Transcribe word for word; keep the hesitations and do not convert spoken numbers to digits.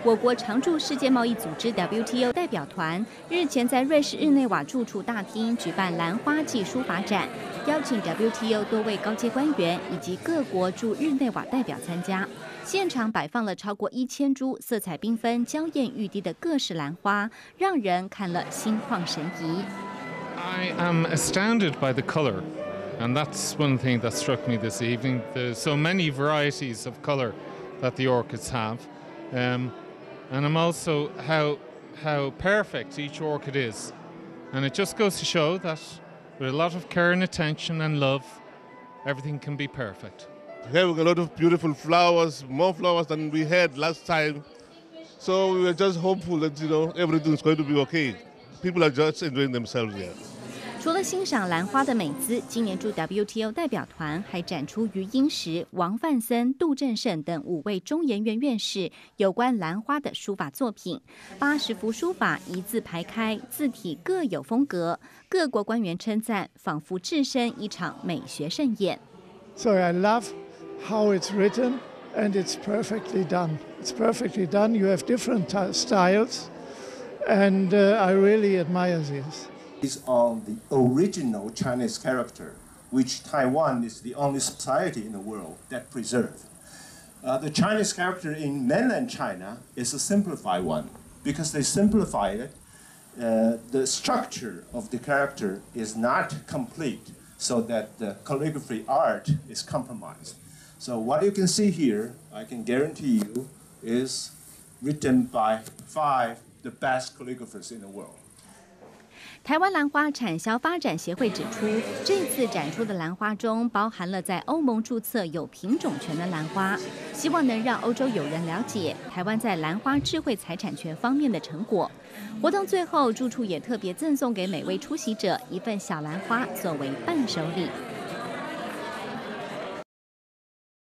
我国常驻世界贸易组织 W T O 代表团日前在瑞士日内瓦住处大厅举办兰花暨书法展，邀请 W T O 多位高阶官员以及各国驻日内瓦代表参加。现场摆放了超过一千株色彩缤纷、娇艳欲滴的各式兰花，让人看了心旷神怡。 I am astounded by the color, and that's one thing that struck me this evening. There's so many varieties of color that the orchids have. Um, and I'm also how how perfect each orchid is, and it just goes to show that with a lot of care and attention and love, everything can be perfect. Having a lot of beautiful flowers, more flowers than we had last time, so we were just hopeful that you know everything's going to be okay. People are just enjoying themselves here. 除了欣赏兰花的美姿，今年驻 W T O 代表团还展出余英时、王范森、杜正胜等五位中研院院士有关兰花的书法作品，八十幅书法一字排开，字体各有风格，各国官员称赞，仿佛置身一场美学盛宴。 So I love how it's written, and it's perfectly done. It's perfectly done. You have different styles, and uh, I really admire this. Is on the original Chinese character, which Taiwan is the only society in the world that preserve. Uh, the Chinese character in mainland China is a simplified one because they simplified it. Uh, the structure of the character is not complete, so that the calligraphy art is compromised. So what you can see here, I can guarantee you, is written by five the best calligraphers in the world. 台湾兰花产销发展协会指出，这次展出的兰花中包含了在欧盟注册有品种权的兰花，希望能让欧洲友人了解台湾在兰花智慧财产权方面的成果。活动最后，住处也特别赠送给每位出席者一份小兰花作为伴手礼。